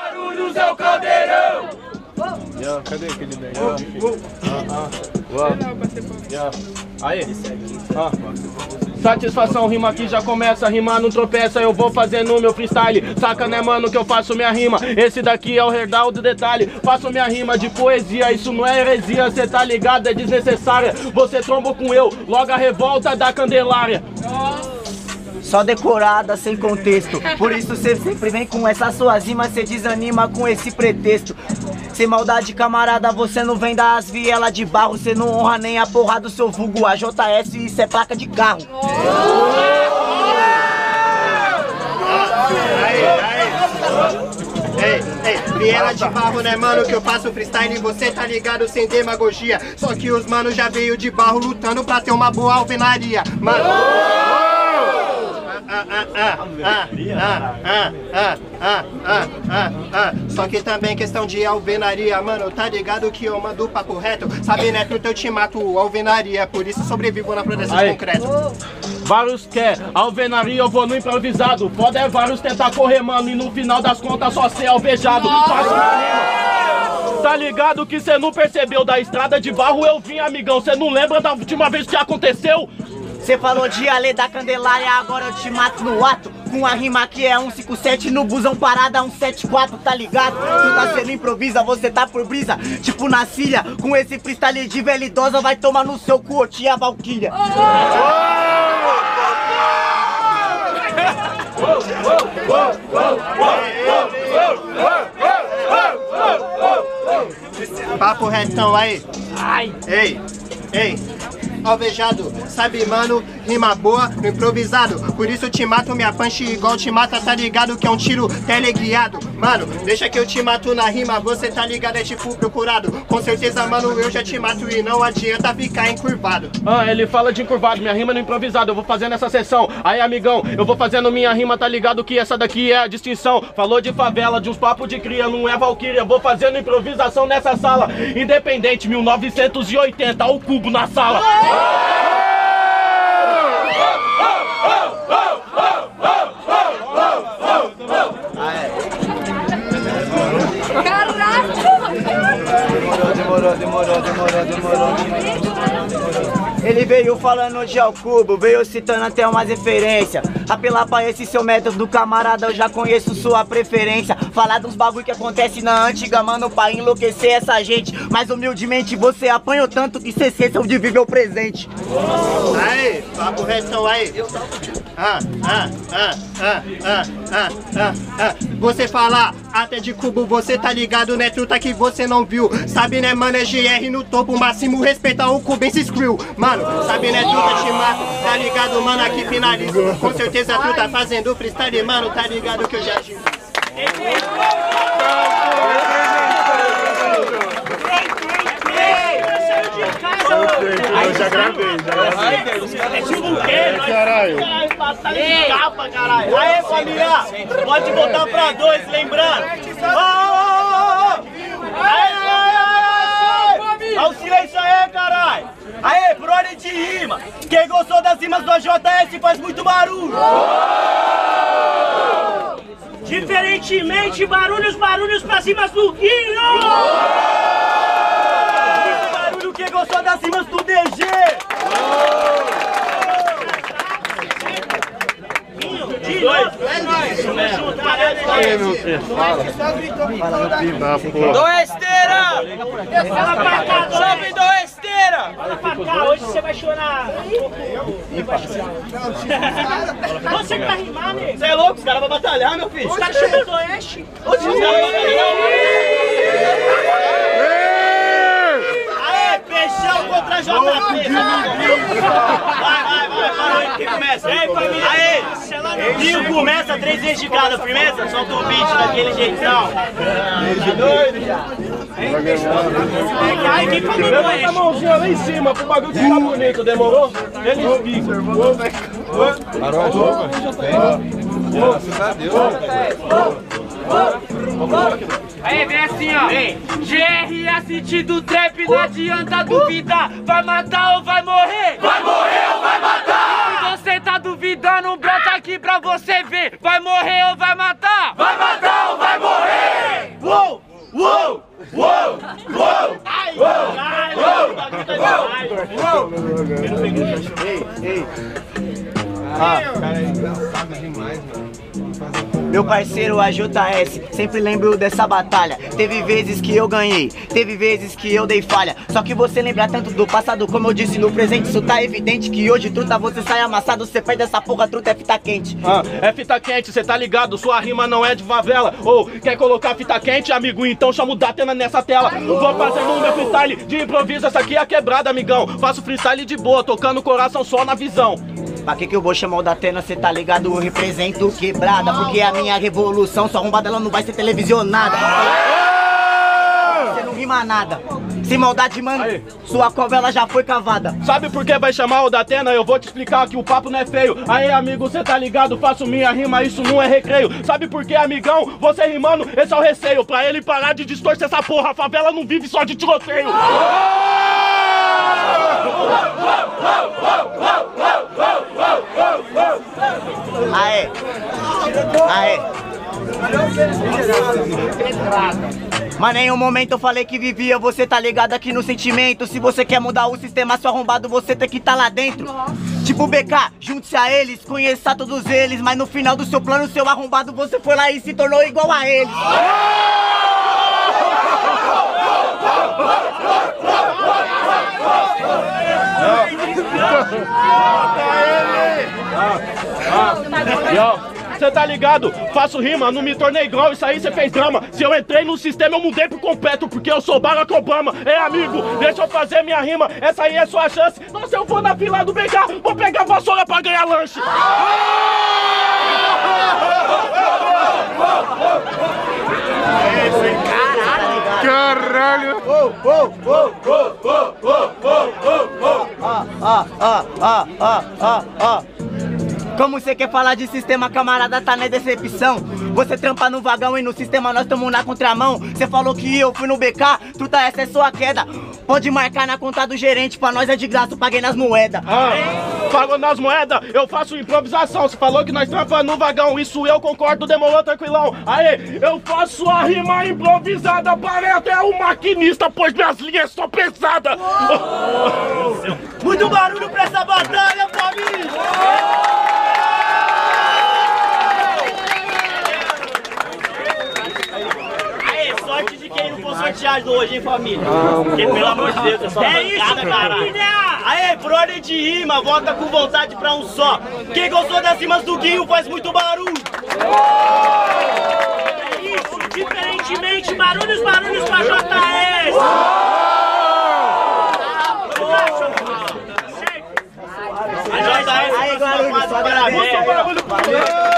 Guarulhos é o caldeirão. Cadê aquele negócio? Aí. Satisfação, rima aqui já começa, rimar não tropeça, eu vou fazendo meu freestyle. Saca né mano que eu faço minha rima, esse daqui é o herdal do detalhe. Faço minha rima de poesia, isso não é heresia, cê tá ligado, é desnecessária. Você tromba com eu, logo a revolta da Candelária. Só decorada, sem contexto. Por isso cê sempre vem com essas suas rimas, cê desanima com esse pretexto. Sem maldade, camarada, você não vem das vielas de barro. Cê não honra nem a porra do seu vulgo AJS, isso é placa de carro. Ei, viela de barro, né mano, que eu faço freestyle, você tá ligado, sem demagogia. Só que os manos já veio de barro lutando pra ter uma boa alvenaria. Mano... Só que também questão de alvenaria, mano, tá ligado que eu mando papo reto. Sabe, né, que eu te mato alvenaria, por isso sobrevivo na floresta de concreto. Vários quer, alvenaria eu vou no improvisado. Foda é vários tentar correr, mano, e no final das contas só ser alvejado. Tá ligado que cê não percebeu, da estrada de barro eu vim, amigão. Cê não lembra da última vez que aconteceu? Cê falou de Ale da Candelária, agora eu te mato no ato. Com a rima que é 157, no busão parada 174, tá ligado? Tu tá sendo improvisa, você tá por brisa, tipo na Síria. Com esse freestyle de velha idosa, vai tomar no seu cu, tia Valkyria. Papo retão aí. Ei, alvejado, sabe mano, rima boa no improvisado. Por isso eu te mato, minha punch igual te mata, tá ligado que é um tiro teleguiado. Mano, deixa que eu te mato na rima, você tá ligado, é tipo procurado. Com certeza mano, eu já te mato e não adianta ficar encurvado. Ele fala de encurvado, minha rima no improvisado, eu vou fazendo essa sessão. Aí amigão, eu vou fazendo minha rima, tá ligado que essa daqui é a distinção. Falou de favela, de uns papos de cria, não é Valkyria. Vou fazendo improvisação nessa sala. Independente, 1980, o cubo na sala. Demorou. Ele veio falando de ao cubo, veio citando até umas referências. Apelar pra esse seu método, camarada, eu já conheço sua preferência. Falar dos bagulho que acontece na antiga, mano, pra enlouquecer essa gente. Mas humildemente você apanhou tanto que cê esqueceu de viver o presente. Aí, papo retão aí. Você falar até de cubo, você tá ligado, né, truta, que você não viu. Sabe, né, mano, é GR no topo, máximo respeita o Cubense Skrill. Mano, sabe, né, truta, te mato, tá ligado, mano, aqui finalizo. Com certeza tu tá fazendo freestyle, mano, tá ligado que eu já te fiz. Eu já gravei. É tipo o quê? Caralho. Tá de capa, caralho. Aê, família, pode botar pra dois, lembrando. Olha o silêncio aí, caralho. Aê, por ordem de rima. Quem gostou das rimas do AJS faz muito barulho. Diferentemente, barulhos pra cima do Guinho. Muito barulho quem gostou das rimas do DG. De novo, é nóis. Junto, Do esteira! fala pra cá, Salve do esteira! fala pra cá, hoje você vai chorar. Você que tá rimando, né? Você é louco? Os caras vão batalhar, meu filho! Os caras chamam do Oeste. Os caras vão batalhar! Aê, Peixão contra JP. Vai, quem começa? Ei, família. Aê! Rio começa 3 vezes de cada, firmeza? Solta o beat daquele jeitão. Ai, quem falou do Levanta a Oeste? mãozinha lá em cima pro bagulho ficar bonito, demorou? Ele explica. Aí vem assim, ó. GRS do trap, não adianta duvidar. Vai matar ou vai morrer? Vai morrer ou vai matar? Se você tá duvidando, brota aqui pra você ver. Vai morrer ou vai matar? Vai matar ou vai morrer? Ei. Meu parceiro AJS, sempre lembro dessa batalha. Teve vezes que eu ganhei, teve vezes que eu dei falha. Só que você lembra tanto do passado, como eu disse no presente. Isso tá evidente que hoje, truta, você sai amassado. Você perde essa porra, truta, é fita quente. É fita quente, cê tá ligado, sua rima não é de favela. Ou quer colocar fita quente, amigo? Então chama o Datena nessa tela. Vou fazer no meu freestyle de improviso, essa aqui é a quebrada, amigão. Faço freestyle de boa, tocando o coração só na visão. Pra que eu vou chamar o Datena, cê tá ligado? Eu represento quebrada, porque a minha revolução, sua arrombada, ela não vai ser televisionada. Você não rima nada. Sem maldade, mano, aí. Sua cova ela já foi cavada. Sabe por que vai chamar o Datena? Eu vou te explicar que o papo não é feio. Aí, amigo, cê tá ligado? Faço minha rima, isso não é recreio. Sabe por que, amigão? Você rimando, esse é o receio. Pra ele parar de distorcer essa porra, a favela não vive só de tiroteio. Aê. Mas nenhum momento eu falei que vivia, você tá ligado aqui no sentimento. Se você quer mudar o sistema, seu arrombado, você tem que tá lá dentro. Tipo BK, junte-se a eles, conheça todos eles. Mas no final do seu plano, seu arrombado, você foi lá e se tornou igual a eles. Cê tá ligado? Faço rima, não me tornei igual, isso aí cê fez drama. Se eu entrei no sistema, eu mudei por completo, porque eu sou Barack Obama. Amigo, deixa eu fazer minha rima, essa aí é sua chance. Não, se eu for na fila do BK, vou pegar vassoura pra ganhar lanche. Caralho! Como você quer falar de sistema, camarada, tá na decepção. Você trampa no vagão e no sistema nós tamo na contramão. Você falou que eu fui no BK, truta, essa é sua queda. Pode marcar na conta do gerente, pra nós é de graça, eu paguei nas moedas. Pagou nas moedas, eu faço improvisação. Você falou que nós trampa no vagão, isso eu concordo, demorou tranquilão. Aê, eu faço a rima improvisada, parei até o maquinista, pois minhas linhas são pesadas. Muito barulho pra essa batalha, família! Sorte de quem não for sorteado hoje, hein, família? Porque, pelo amor de Deus, é só bancada, caralho. Aê, por ordem de rima, volta com vontade pra um só. Quem gostou das rimas do Guinho faz muito barulho. É isso, diferentemente, barulhos pra JS. A JS, Aí, Guarulhos, só parabéns. agradeço.